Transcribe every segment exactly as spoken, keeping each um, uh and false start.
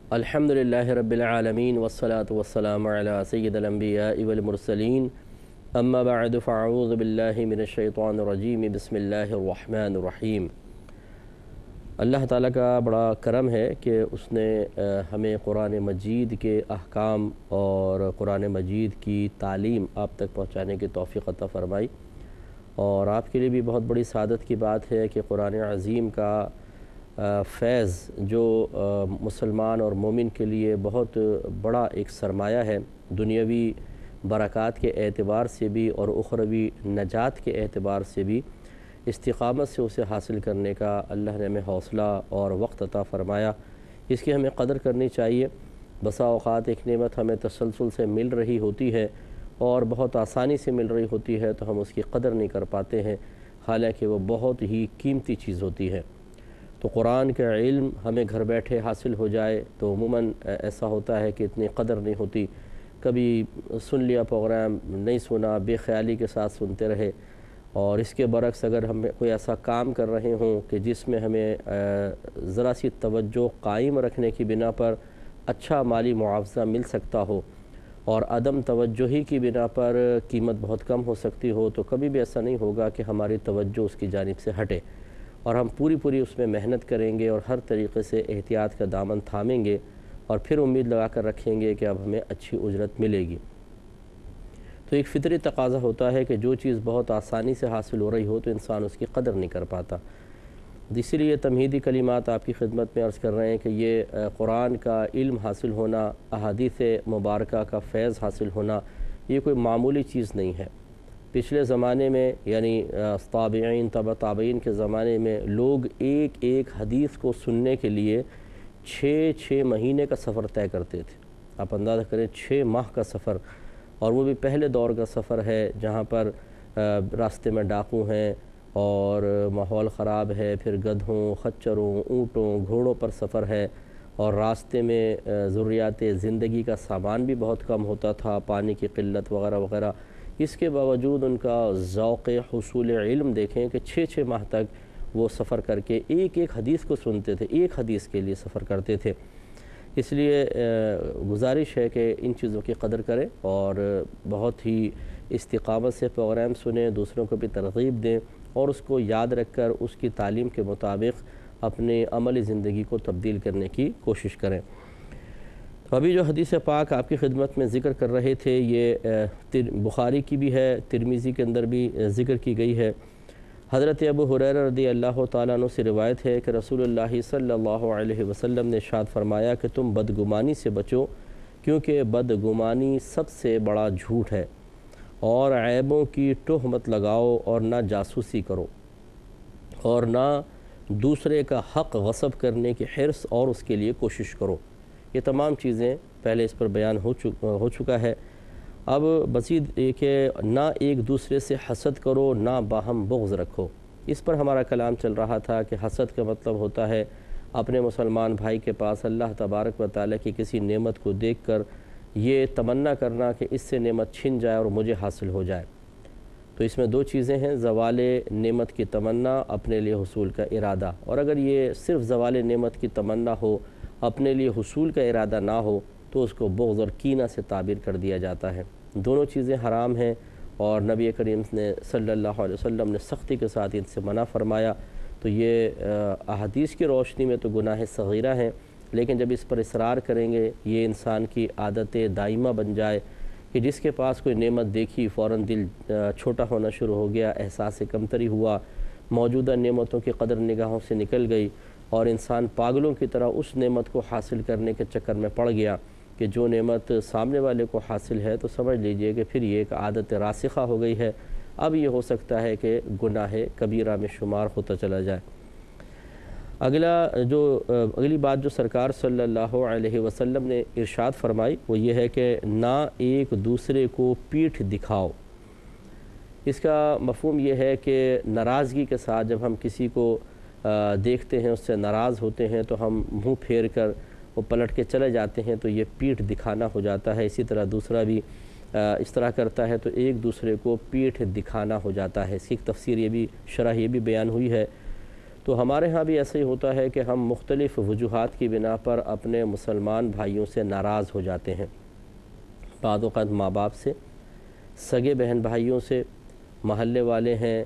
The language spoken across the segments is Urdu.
الحمدللہ رب العالمین والصلاة والسلام علی سید الانبیاء والمرسلین اما بعد فاعوذ باللہ من الشیطان الرجیم بسم اللہ الرحمن الرحیم۔ اللہ تعالیٰ کا بڑا کرم ہے کہ اس نے ہمیں قرآن مجید کے احکام اور قرآن مجید کی تعلیم آپ تک پہنچانے کی توفیق عطا فرمائی، اور آپ کے لیے بھی بہت بڑی سعادت کی بات ہے کہ قرآن عظیم کا فیض جو مسلمان اور مومن کے لیے بہت بڑا ایک سرمایہ ہے، دنیاوی برکات کے اعتبار سے بھی اور اخروی نجات کے اعتبار سے بھی، استقامت سے اسے حاصل کرنے کا اللہ نے ہمیں حوصلہ اور وقت عطا فرمایا۔ اس کی ہمیں قدر کرنی چاہیے۔ بسا اوقات ایک نعمت ہمیں تسلسل سے مل رہی ہوتی ہے اور بہت آسانی سے مل رہی ہوتی ہے تو ہم اس کی قدر نہیں کر پاتے ہیں، حالانکہ وہ بہت ہی قیمتی چیز ہوتی ہے۔ تو قرآن کا علم ہمیں گھر بیٹھے حاصل ہو جائے تو عموماً ایسا ہوتا ہے کہ اتنی قدر نہیں ہوتی، کبھی سن لیا پروگرام، نہیں سنا، بے خیالی کے ساتھ سنتے رہے، اور اس کے برعکس اگر ہم کوئی ایسا کام کر رہے ہوں کہ جس میں ہمیں ذرا سی توجہ قائم رکھنے کی بنا پر اچھا مالی معاوضہ مل سکتا ہو اور عدم توجہی کی بنا پر قیمت بہت کم ہو سکتی ہو، تو کبھی بھی ایسا نہیں ہوگا کہ ہماری توجہ اس کی جانب سے ہٹے، اور ہم پوری پوری اس میں محنت کریں گے اور ہر طریقے سے احتیاط کا دامن تھامیں گے اور پھر امید لگا کر رکھیں گے کہ اب ہمیں اچھی اجرت ملے گی۔ تو ایک فطری تقاضا ہوتا ہے کہ جو چیز بہت آسانی سے حاصل ہو رہی ہو تو انسان اس کی قدر نہیں کر پاتا۔ اسی لیے تمہیدی کلمات آپ کی خدمت میں عرض کر رہے ہیں کہ یہ قرآن کا علم حاصل ہونا، احادیث مبارکہ کا فیض حاصل ہونا، یہ کوئی معمولی چیز نہیں ہے۔ پچھلے زمانے میں یعنی تابعین تبع تابعین کے زمانے میں لوگ ایک ایک حدیث کو سننے کے لیے چھ چھ مہینے کا سفر طے کرتے تھے۔ آپ اندازہ کریں، چھ ماہ کا سفر، اور وہ بھی پہلے دور کا سفر ہے جہاں پر راستے میں ڈاکو ہیں اور ماحول خراب ہے، پھر گدھوں، خچروں، اونٹوں، گھوڑوں پر سفر ہے، اور راستے میں ضروریات زندگی کا سامان بھی بہت کم ہوتا تھا، پانی کی قلت وغیرہ وغیرہ۔ اس کے باوجود ان کا ذوق حصول علم دیکھیں کہ چھ چھ ماہ تک وہ سفر کر کے ایک ایک حدیث کو سنتے تھے، ایک حدیث کے لیے سفر کرتے تھے۔ اس لیے گزارش ہے کہ ان چیزوں کی قدر کریں اور بہت ہی استقامت سے پروگرام سنیں، دوسروں کو بھی ترغیب دیں اور اس کو یاد رکھ کر اس کی تعلیم کے مطابق اپنے عملی زندگی کو تبدیل کرنے کی کوشش کریں۔ تو ابھی جو حدیث پاک آپ کی خدمت میں ذکر کر رہے تھے یہ بخاری کی بھی ہے، ترمذی کے اندر بھی ذکر کی گئی ہے۔ حضرت ابو ہریرہ رضی اللہ تعالیٰ عنہ سے روایت ہے کہ رسول اللہ صلی اللہ علیہ وسلم نے ارشاد فرمایا کہ تم بدگمانی سے بچو، کیونکہ بدگمانی سب سے بڑا جھوٹ ہے، اور عیبوں کی ٹوہ مت لگاؤ، اور نہ جاسوسی کرو، اور نہ دوسرے کا حق غصب کرنے کی حرص اور اس کے لیے کوشش کرو۔ یہ تمام چیزیں پہلے اس پر بیان ہو ہو چکا ہے۔ اب مزید یہ کہ نہ ایک دوسرے سے حسد کرو، نہ باہم بغض رکھو۔ اس پر ہمارا کلام چل رہا تھا کہ حسد کا مطلب ہوتا ہے اپنے مسلمان بھائی کے پاس اللہ تبارک و تعالیٰ کی کسی نعمت کو دیکھ کر یہ تمنا کرنا کہ اس سے نعمت چھن جائے اور مجھے حاصل ہو جائے۔ تو اس میں دو چیزیں ہیں، زوال نعمت کی تمنا، اپنے لیے حصول کا ارادہ، اور اگر یہ صرف زوال نعمت کی تمنا ہو، اپنے لیے حصول کا ارادہ نہ ہو، تو اس کو بغض اور کینہ سے تعبیر کر دیا جاتا ہے۔ دونوں چیزیں حرام ہیں، اور نبی کریم نے صلی اللہ علیہ وسلم نے سختی کے ساتھ ان سے منع فرمایا۔ تو یہ احادیث کی روشنی میں تو گناہ صغیرہ ہیں، لیکن جب اس پر اصرار کریں گے، یہ انسان کی عادت دائمہ بن جائے کہ جس کے پاس کوئی نعمت دیکھی فوراً دل چھوٹا ہونا شروع ہو گیا، احساس کمتری ہوا، موجودہ نعمتوں کی قدر نگاہوں سے نکل گئی، اور انسان پاگلوں کی طرح اس نعمت کو حاصل کرنے کے چکر میں پڑ گیا کہ جو نعمت سامنے والے کو حاصل ہے تو سمجھ لیجئے کہ پھر یہ ایک عادت راسخہ ہو گئی ہے۔ اب یہ ہو سکتا ہے کہ گناہ کبیرہ میں شمار ہوتا چلا جائے۔ اگلا جو اگلی بات جو سرکار صلی اللہ علیہ وسلم نے ارشاد فرمائی وہ یہ ہے کہ نہ ایک دوسرے کو پیٹھ دکھاؤ۔ اس کا مفہوم یہ ہے کہ ناراضگی کے ساتھ جب ہم کسی کو دیکھتے ہیں، اس سے ناراض ہوتے ہیں، تو ہم منہ پھیر کر وہ پلٹ کے چلے جاتے ہیں، تو یہ پیٹھ دکھانا ہو جاتا ہے۔ اسی طرح دوسرا بھی اس طرح کرتا ہے تو ایک دوسرے کو پیٹھ دکھانا ہو جاتا ہے۔ اس کی ایک تفسیر یہ بھی شرح یہ بھی بیان ہوئی ہے۔ تو تو ہمارے ہاں بھی ایسا ہی ہوتا ہے کہ ہم مختلف وجوہات کی بنا پر اپنے مسلمان بھائیوں سے ناراض ہو جاتے ہیں، بعض اوقات ماں باپ سے، سگے بہن بھائیوں سے، محلے والے ہیں،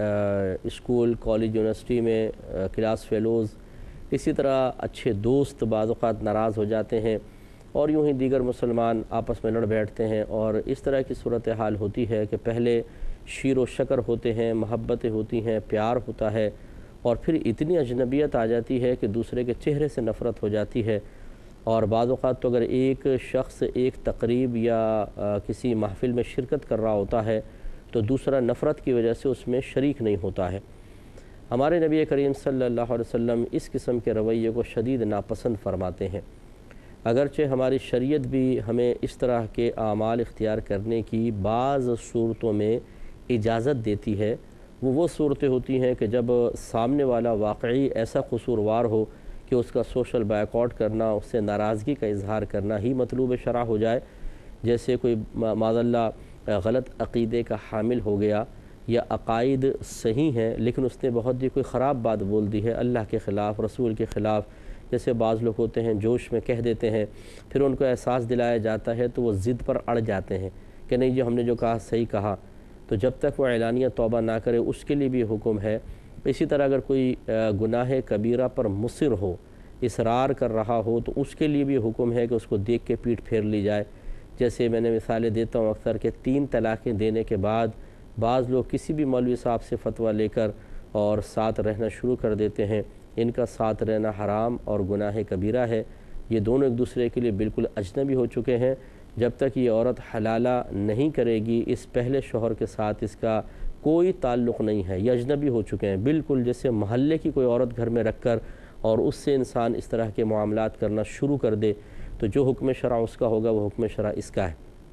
اسکول کالج یونیورسٹی میں کلاس فیلوز، اسی طرح اچھے دوست بعض اوقات ناراض ہو جاتے ہیں، اور یوں ہی دیگر مسلمان آپس میں لڑ بیٹھتے ہیں، اور اس طرح کی صورتحال ہوتی ہے کہ پہلے شیر و شکر ہوتے ہیں، محبتیں ہوتی ہیں، پیار ہوتا ہے، اور پھر اتنی اجنبیت آ جاتی ہے کہ دوسرے کے چہرے سے نفرت ہو جاتی ہے۔ اور بعض اوقات تو اگر ایک شخص ایک تقریب یا کسی محفل میں شرکت کر رہا ہوتا ہے تو دوسرا نفرت کی وجہ سے اس میں شریک نہیں ہوتا ہے۔ ہمارے نبی کریم صلی اللہ علیہ وسلم اس قسم کے رویے کو شدید ناپسند فرماتے ہیں۔ اگرچہ ہماری شریعت بھی ہمیں اس طرح کے اعمال اختیار کرنے کی بعض صورتوں میں اجازت دیتی ہے، وہ وہ صورتیں ہوتی ہیں کہ جب سامنے والا واقعی ایسا قصوروار ہو کہ اس کا سوشل بائیکاٹ کرنا، اس سے ناراضگی کا اظہار کرنا ہی مطلوب شرع ہو جائے، جیسے کوئی معاذ اللہ غلط عقیدے کا حامل ہو گیا، یا عقائد صحیح ہیں لیکن اس نے بہت ہی کوئی خراب بات بول دی ہے اللہ کے خلاف، رسول کے خلاف، جیسے بعض لوگ ہوتے ہیں جوش میں کہہ دیتے ہیں، پھر ان کو احساس دلایا جاتا ہے تو وہ ضد پر اڑ جاتے ہیں کہ نہیں جی ہم نے جو کہا صحیح کہا، تو جب تک وہ اعلانیہ توبہ نہ کرے اس کے لیے بھی حکم ہے۔ اسی طرح اگر کوئی گناہ کبیرہ پر مصر ہو، اصرار کر رہا ہو، تو اس کے لیے بھی حکم ہے کہ اس کو دیکھ کے پیٹھ پھیر لی جائے۔ جیسے میں نے مثالیں دیتا ہوں اکثر کہ تین طلاقیں دینے کے بعد بعض لوگ کسی بھی مولوی صاحب سے فتویٰ لے کر اور ساتھ رہنا شروع کر دیتے ہیں، ان کا ساتھ رہنا حرام اور گناہ کبیرہ ہے۔ یہ دونوں ایک دوسرے کے لیے بالکل اجنبی ہو چکے ہیں۔ جب تک یہ عورت حلالہ نہیں کرے گی، اس پہلے شوہر کے ساتھ اس کا کوئی تعلق نہیں ہے، یہ اجنبی ہو چکے ہیں بالکل، جیسے محلے کی کوئی عورت گھر میں رکھ کر اور اس سے انسان اس طرح کے معاملات کرنا شروع کر دے تو جو حکم شرع اس کا ہوگا وہ حکم شرع اس کا ہے۔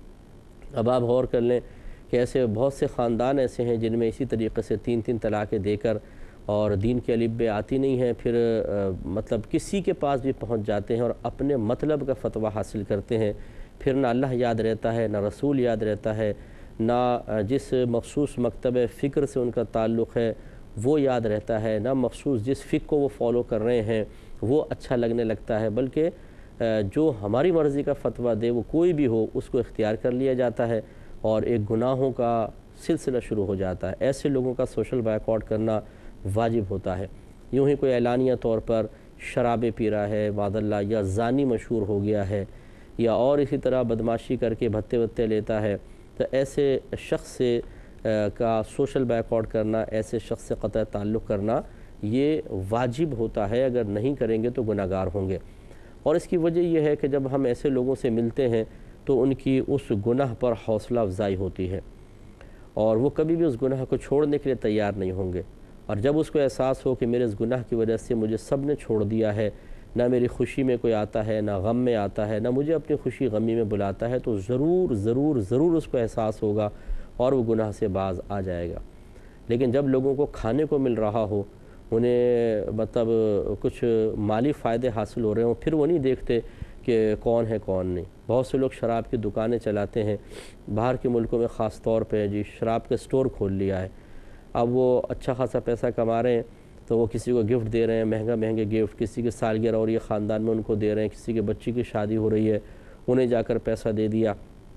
اب آپ غور کر لیں کہ ایسے بہت سے خاندان ایسے ہیں جن میں اسی طریقے سے تین تین طلاقیں دے کر اور دین کے الف بے آتی نہیں ہے، پھر مطلب کسی کے پاس بھی پہنچ جاتے ہیں اور اپنے مطلب کا فتویٰ حاصل کرتے ہیں، پھر نہ اللہ یاد رہتا ہے، نہ رسول یاد رہتا ہے، نہ جس مخصوص مکتب فکر سے ان کا تعلق ہے وہ یاد رہتا ہے، نہ مخصوص جس فکر کو وہ فالو کر رہے ہیں وہ اچھا لگنے لگتا ہے، بلکہ جو ہماری مرضی کا فتویٰ دے وہ کوئی بھی ہو اس کو اختیار کر لیا جاتا ہے اور ایک گناہوں کا سلسلہ شروع ہو جاتا ہے۔ ایسے لوگوں کا سوشل بائیکاٹ کرنا واجب ہوتا ہے۔ یوں ہی کوئی اعلانیہ طور پر شرابیں پی رہا ہے معاذ اللہ، یا زانی مشہور ہو گیا ہے، یا اور اسی طرح بدماشی کر کے بھتے بھتے لیتا ہے، تو ایسے شخص سے کا سوشل بائیکاٹ کرنا، ایسے شخص سے قطع تعلق کرنا یہ واجب ہوتا ہے، اگر نہیں کریں گے تو گناہ گار ہوں گے۔ اور اس کی وجہ یہ ہے کہ جب ہم ایسے لوگوں سے ملتے ہیں تو ان کی اس گناہ پر حوصلہ افزائی ہوتی ہے اور وہ کبھی بھی اس گناہ کو چھوڑنے کے لیے تیار نہیں ہوں گے، اور جب اس کو احساس ہو کہ میرے اس گناہ کی وجہ سے مجھے سب نے چھوڑ دیا ہے، نہ میری خوشی میں کوئی آتا ہے، نہ غم میں آتا ہے، نہ مجھے اپنی خوشی غمی میں بلاتا ہے، تو ضرور ضرور ضرور اس کو احساس ہوگا اور وہ گناہ سے باز آ جائے گا۔ لیکن جب لوگوں کو کھانے کو مل رہا ہو، انہیں مطلب کچھ مالی فائدے حاصل ہو رہے ہوں، پھر وہ نہیں دیکھتے کہ کون ہے کون نہیں۔ بہت سے لوگ شراب کی دکانیں چلاتے ہیں، باہر کے ملکوں میں خاص طور پہ جی شراب کا سٹور کھول لیا ہے، اب وہ اچھا خاصا پیسہ کما رہے ہیں تو وہ کسی کو گفٹ دے رہے ہیں، مہنگا مہنگے گفٹ، کسی کے سالگرہ اور یہ خاندان میں ان کو دے رہے ہیں، کسی کے بچی کی شادی ہو رہی ہے انہیں جا کر پیسہ دے دیا۔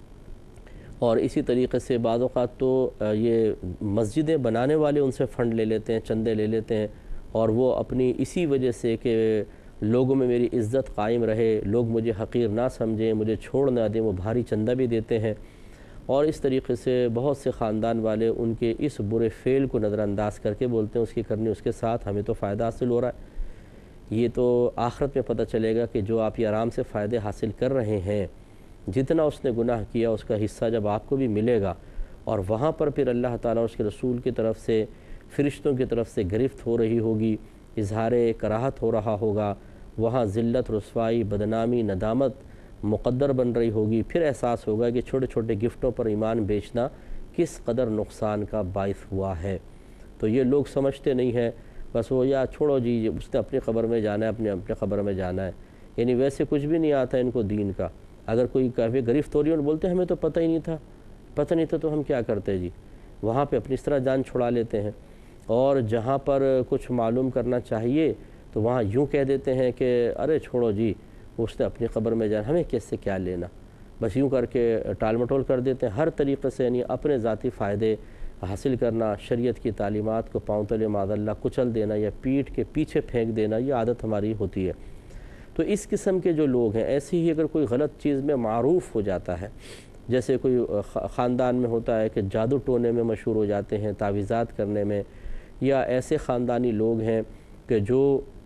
اور اسی طریقے سے بعض اوقات تو یہ مسجدیں بنانے والے ان سے فنڈ لے لیتے ہیں، چندے لے لیتے ہیں، اور وہ اپنی اسی وجہ سے کہ لوگوں میں میری عزت قائم رہے، لوگ مجھے حقیر نہ سمجھیں، مجھے چھوڑ نہ دیں، وہ بھاری چندہ بھی دیتے ہیں، اور اس طریقے سے بہت سے خاندان والے ان کے اس برے فعل کو نظر انداز کر کے بولتے ہیں اس کی کرنی اس کے ساتھ، ہمیں تو فائدہ حاصل ہو رہا ہے۔ یہ تو آخرت میں پتہ چلے گا کہ جو آپ یہ آرام سے فائدے حاصل کر رہے ہیں، جتنا اس نے گناہ کیا اس کا حصہ جب آپ کو بھی ملے گا، اور وہاں پر پھر اللہ تعالیٰ اس کے رسول کی طرف سے، فرشتوں کی طرف سے گرفت ہو رہی ہوگی، اظہار کراہت ہو رہا ہوگا، وہاں ذلت، رسوائی، بدنامی، ندامت مقدر بن رہی ہوگی، پھر احساس ہوگا کہ چھوٹے چھوٹے گفٹوں پر ایمان بیچنا کس قدر نقصان کا باعث ہوا ہے۔ تو یہ لوگ سمجھتے نہیں ہیں، بس وہ یا چھوڑو جی اس نے اپنی قبر میں جانا ہے، اپنے اپنے قبر میں جانا ہے، یعنی ویسے کچھ بھی نہیں آتا ان کو دین کا۔ اگر کوئی کہوے گرفت ہو رہی ہے اور بولتے ہیں ہمیں تو پتہ ہی نہیں تھا، پتہ نہیں تھا تو ہم کیا کرتے جی، وہاں پہ اپنی اس طرح جان چھڑا لیتے ہیں۔ اور جہاں پر کچھ معلوم کرنا چاہیے تو وہاں یوں کہہ دیتے ہیں کہ ارے چھوڑو جی اس نے اپنی قبر میں جانا، ہمیں کس سے کیا لینا، بس یوں کر کے ٹال مٹول کر دیتے ہیں ہر طریقے سے، یعنی اپنے ذاتی فائدے حاصل کرنا، شریعت کی تعلیمات کو پاؤں تلے معاذ اللہ کچل دینا یا پیٹھ کے پیچھے پھینک دینا، یہ عادت ہماری ہوتی ہے۔ تو اس قسم کے جو لوگ ہیں، ایسی ہی اگر کوئی غلط چیز میں معروف ہو جاتا ہے، جیسے کوئی خاندان میں ہوتا ہے کہ جادو ٹونے میں مشہور ہو جاتے ہیں، تعویذات کرنے میں، یا ایسے خاندانی لوگ ہیں کہ جو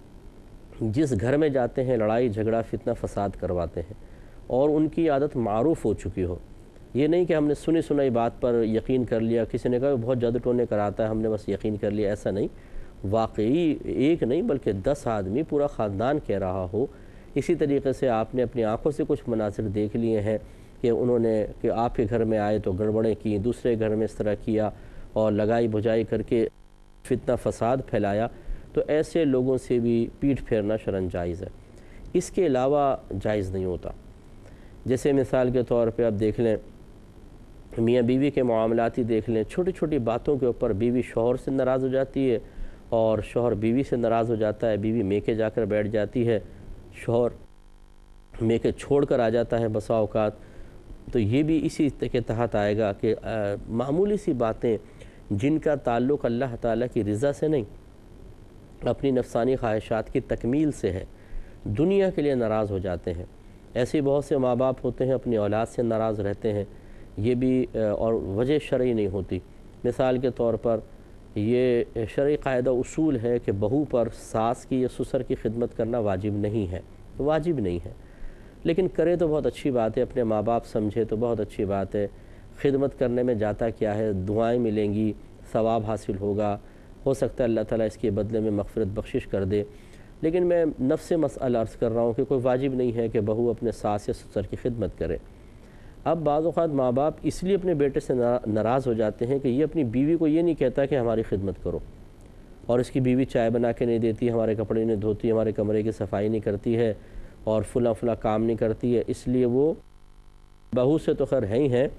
جس گھر میں جاتے ہیں لڑائی جھگڑا فتنہ فساد کرواتے ہیں اور ان کی عادت معروف ہو چکی ہو۔ یہ نہیں کہ ہم نے سنی سنائی بات پر یقین کر لیا، کسی نے کہا بہت جادو ٹونے کراتا ہے ہم نے بس یقین کر لیا، ایسا نہیں۔ واقعی ایک نہیں بلکہ دس آدمی پورا خاندان کہہ رہا ہو، اسی طریقے سے آپ نے اپنی آنکھوں سے کچھ مناظر دیکھ لیے ہیں کہ انہوں نے کہ آپ کے گھر میں آئے تو گڑبڑیں کی، دوسرے گھر میں اس طرح کیا اور لگائی بجائی کر کے فتنہ فساد پھیلایا، تو ایسے لوگوں سے بھی پیٹھ پھیرنا شرعاً جائز ہے۔ اس کے علاوہ جائز نہیں ہوتا۔ جیسے مثال کے طور پہ آپ دیکھ لیں، میاں بیوی کے معاملات ہی دیکھ لیں، چھوٹی چھوٹی باتوں کے اوپر بیوی شوہر سے ناراض ہو جاتی ہے اور شوہر بیوی سے ناراض ہو جاتا ہے، بیوی میکے جا کر بیٹھ جاتی ہے، شوہر میکے چھوڑ کر آ جاتا ہے بسا اوقات، تو یہ بھی اسی کے تحت آئے گا کہ معمولی سی باتیں جن کا تعلق اللہ تعالیٰ کی رضا سے نہیں، اپنی نفسانی خواہشات کی تکمیل سے ہے، دنیا کے لیے ناراض ہو جاتے ہیں۔ ایسے بہت سے ماں باپ ہوتے ہیں اپنی اولاد سے ناراض رہتے ہیں، یہ بھی اور وجہ شرعی نہیں ہوتی۔ مثال کے طور پر یہ شرعی قاعدہ اصول ہے کہ بہو پر ساس کی یا سسر کی خدمت کرنا واجب نہیں ہے، واجب نہیں ہے، لیکن کرے تو بہت اچھی بات ہے، اپنے ماں باپ سمجھے تو بہت اچھی بات ہے۔ خدمت کرنے میں جاتا کیا ہے، دعائیں ملیں گی، ثواب حاصل ہوگا، ہو سکتا ہے اللہ تعالیٰ اس کے بدلے میں مغفرت بخشش کر دے، لیکن میں نفس مسئلہ عرض کر رہا ہوں کہ کوئی واجب نہیں ہے کہ بہو اپنے ساس یا سسر کی خدمت کرے۔ اب بعض اوقات ماں باپ اس لیے اپنے بیٹے سے ناراض ہو جاتے ہیں کہ یہ اپنی بیوی کو یہ نہیں کہتا کہ ہماری خدمت کرو، اور اس کی بیوی چائے بنا کے نہیں دیتی، ہمارے کپڑے نہیں دھوتی، ہمارے کمرے کی صفائی نہیں کرتی ہے اور فلاں فلاں کام نہیں کرتی ہے، اس لیے وہ بہو سے تو خیر ہے ہی ہیں،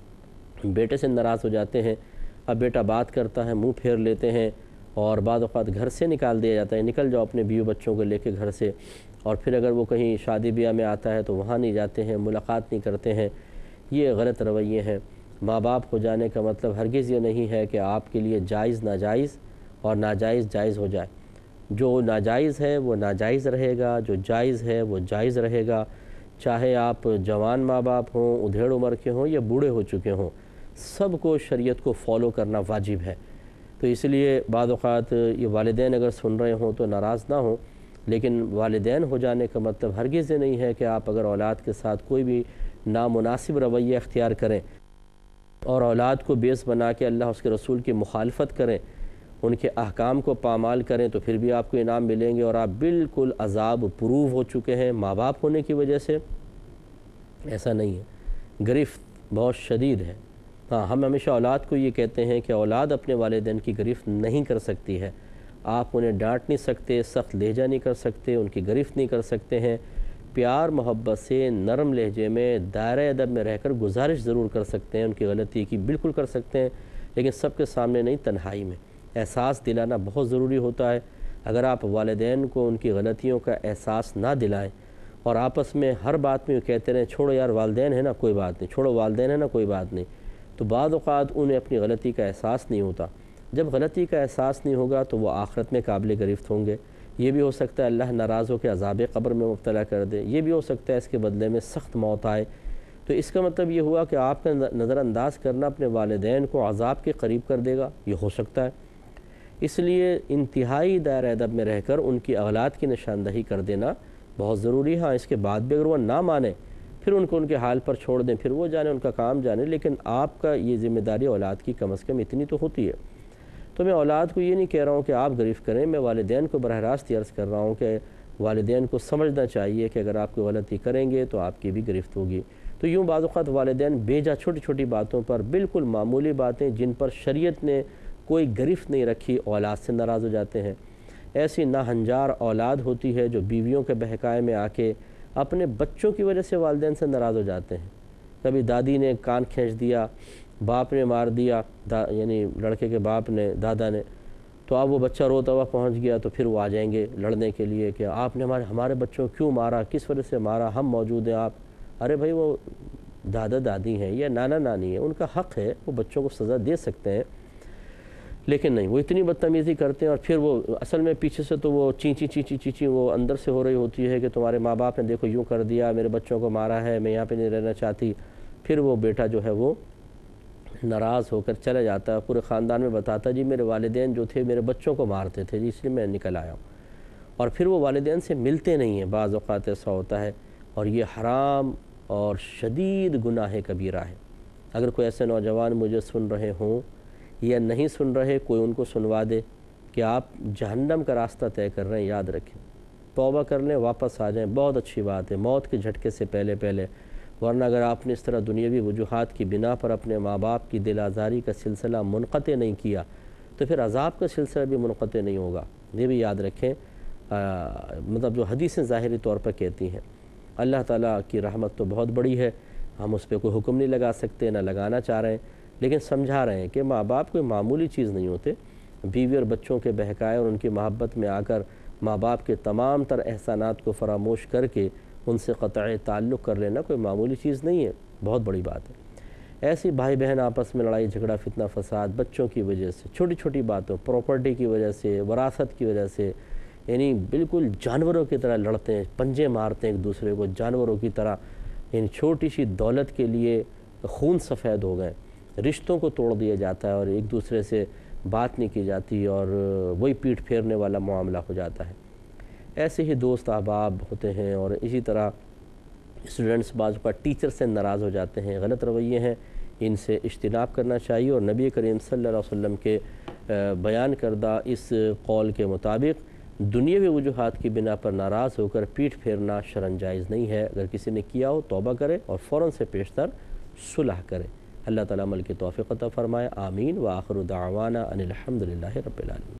بیٹے سے ناراض ہو جاتے ہیں۔ اب بیٹا بات کرتا ہے، منہ پھیر لیتے ہیں اور بعض اوقات گھر سے نکال دیا جاتا ہے، نکل جاؤ اپنے بیوی بچوں کو لے کے گھر سے، اور پھر اگر وہ کہیں شادی بیاہ میں آتا ہے تو وہاں نہیں جاتے ہیں، ملاقات نہیں کرتے ہیں۔ یہ غلط رویے ہیں۔ ماں باپ ہو جانے کا مطلب ہرگز یہ نہیں ہے کہ آپ کے لیے جائز ناجائز اور ناجائز جائز ہو جائے۔ جو ناجائز ہے وہ ناجائز رہے گا، جو جائز ہے وہ جائز رہے گا، چاہے آپ جوان ماں باپ ہوں، ادھیڑ عمر کے ہوں یا بوڑھے ہو چکے ہوں، سب کو شریعت کو فالو کرنا واجب ہے۔ تو اس لیے بعض اوقات یہ والدین اگر سن رہے ہوں تو ناراض نہ ہوں، لیکن والدین ہو جانے کا مطلب ہرگز یہ نہیں ہے کہ آپ اگر اولاد کے ساتھ کوئی بھی نامناسب رویہ اختیار کریں اور اولاد کو بیس بنا کے اللہ اس کے رسول کی مخالفت کریں، ان کے احکام کو پامال کریں، تو پھر بھی آپ کو انعام ملیں گے اور آپ بالکل عذاب پروف ہو چکے ہیں ماں باپ ہونے کی وجہ سے۔ ایسا نہیں ہے، گرفت بہت شدید ہے۔ ہاں، ہم ہمیشہ اولاد کو یہ کہتے ہیں کہ اولاد اپنے والدین کی گرفت نہیں کر سکتی ہے، آپ انہیں ڈانٹ نہیں سکتے، سخت لہجہ نہیں کر سکتے، ان کی گرفت نہیں کر سکتے ہیں، پیار محبت سے نرم لہجے میں دائرہ ادب میں رہ کر گزارش ضرور کر سکتے ہیں، ان کی غلطی کی بالکل کر سکتے ہیں، لیکن سب کے سامنے نہیں، تنہائی میں احساس دلانا بہت ضروری ہوتا ہے۔ اگر آپ والدین کو ان کی غلطیوں کا احساس نہ دلائیں اور آپس میں ہر بات میں کہتے رہیں چھوڑو یار والدین ہے نا کوئی بات نہیں، چھوڑو والدین ہے نا کوئی بات نہیں، تو بعض اوقات انہیں اپنی غلطی کا احساس نہیں ہوتا۔ جب غلطی کا احساس نہیں ہوگا تو وہ آخرت میں قابل گرفت ہوں گے۔ یہ بھی ہو سکتا ہے اللہ ناراض ہو کے عذاب قبر میں مبتلا کر دے، یہ بھی ہو سکتا ہے اس کے بدلے میں سخت موت آئے۔ تو اس کا مطلب یہ ہوا کہ آپ کا نظر انداز کرنا اپنے والدین کو عذاب کے قریب کر دے گا، یہ ہو سکتا ہے۔ اس لیے انتہائی دائرہ ادب میں رہ کر ان کی اولاد کی نشاندہی کر دینا بہت ضروری ہے۔ ہاں، اس کے بعد بھی اگر وہ نہ مانے پھر ان کو ان کے حال پر چھوڑ دیں، پھر وہ جانے، ان کا کام جانے، لیکن آپ کا یہ ذمہ داری اولاد کی کم از کم اتنی تو ہوتی ہے۔ تو میں اولاد کو یہ نہیں کہہ رہا ہوں کہ آپ گرفت کریں، میں والدین کو براہ راست یہ عرض کر رہا ہوں کہ والدین کو سمجھنا چاہیے کہ اگر آپ کوئی غلطی کریں گے تو آپ کی بھی گرفت ہوگی۔ تو یوں بعض اوقات والدین بیجا چھوٹی چھوٹی باتوں پر، بالکل معمولی باتیں جن پر شریعت نے کوئی گرفت نہیں رکھی، اولاد سے ناراض ہو جاتے ہیں۔ ایسی ناہنجار اولاد ہوتی ہے جو بیویوں کے بہکائے میں آ کے اپنے بچوں کی وجہ سے والدین سے ناراض ہو جاتے ہیں۔ کبھی دادی نے کان کھینچ دیا، باپ نے مار دیا، دا یعنی لڑکے کے باپ نے، دادا نے، تو اب وہ بچہ روتا ہوا پہنچ گیا تو پھر وہ آ جائیں گے لڑنے کے لیے کہ آپ نے ہمارے ہمارے بچوں کو کیوں مارا، کس وجہ سے مارا، ہم موجود ہیں آپ. ارے بھائی وہ دادا دادی ہیں یا نانا نانی ہیں، ان کا حق ہے، وہ بچوں کو سزا دے سکتے ہیں. لیکن نہیں، وہ اتنی بدتمیزی کرتے ہیں. اور پھر وہ اصل میں پیچھے سے تو وہ چینچی چینچی چینچی وہ اندر سے ہو رہی ہوتی ہے کہ تمہارے ماں باپ نے دیکھو یوں کر دیا، میرے بچوں کو مارا ہے، میں یہاں پہ نہیں رہنا چاہتی. پھر وہ بیٹا جو ہے وہ ناراض ہو کر چلا جاتا ہے، پورے خاندان میں بتاتا جی میرے والدین جو تھے میرے بچوں کو مارتے تھے جی، اس لیے میں نکل آیا ہوں. اور پھر وہ والدین سے ملتے نہیں ہیں. بعض اوقات ایسا ہوتا ہے، اور یہ حرام اور شدید گناہ کبیرہ ہے. اگر کوئی ایسے نوجوان مجھے سن رہے ہوں یا نہیں سن رہے، کوئی ان کو سنوا دے کہ آپ جہنم کا راستہ طے کر رہے ہیں. یاد رکھیں، توبہ کر لیں، واپس آ جائیں، بہت اچھی بات ہے، موت کے جھٹکے سے پہلے پہلے. ورنہ اگر آپ نے اس طرح دنیاوی وجوہات کی بنا پر اپنے ماں باپ کی دل آزاری کا سلسلہ منقطع نہیں کیا تو پھر عذاب کا سلسلہ بھی منقطع نہیں ہوگا. یہ بھی یاد رکھیں. مطلب جو حدیثیں ظاہری طور پر کہتی ہیں، اللہ تعالیٰ کی رحمت تو بہت بڑی ہے، ہم اس پہ کوئی حکم نہیں لگا سکتے، نہ لگانا چاہ رہے ہیں، لیکن سمجھا رہے ہیں کہ ماں باپ کوئی معمولی چیز نہیں ہوتے. بیوی اور بچوں کے بہکائے اور ان کی محبت میں آ کر ماں باپ کے تمام تر احسانات کو فراموش کر کے ان سے قطع تعلق کر لینا کوئی معمولی چیز نہیں ہے، بہت بڑی بات ہے. ایسی بھائی بہن آپس میں لڑائی جھگڑا فتنہ فساد بچوں کی وجہ سے، چھوٹی چھوٹی باتوں، پراپرٹی کی وجہ سے، وراثت کی وجہ سے، یعنی بالکل جانوروں کی طرح لڑتے ہیں، پنجے مارتے ہیں ایک دوسرے کو جانوروں کی طرح. یعنی چھوٹی سی دولت کے لیے خون سفید ہو گئے، رشتوں کو توڑ دیا جاتا ہے اور ایک دوسرے سے بات نہیں کی جاتی اور وہی پیٹھ پھیرنے والا معاملہ ہو جاتا ہے. ایسے ہی دوست احباب ہوتے ہیں. اور اسی طرح اسٹوڈنٹس بعض اوقات ٹیچر سے ناراض ہو جاتے ہیں، غلط رویے ہیں، ان سے اجتناب کرنا چاہیے. اور نبی کریم صلی اللہ علیہ وسلم کے بیان کردہ اس قول کے مطابق دنیاوی وجوہات کی بنا پر ناراض ہو کر پیٹھ پھیرنا شرعاً جائز نہیں ہے. اگر کسی نے کیا ہو توبہ کرے اور فوراً سے پیشتر صلح کرے. اللہ تعالیٰ عمل کی توفیق عطا فرمائے. آمین. وآخر دعوانا ان الحمد للہ رب العالمین.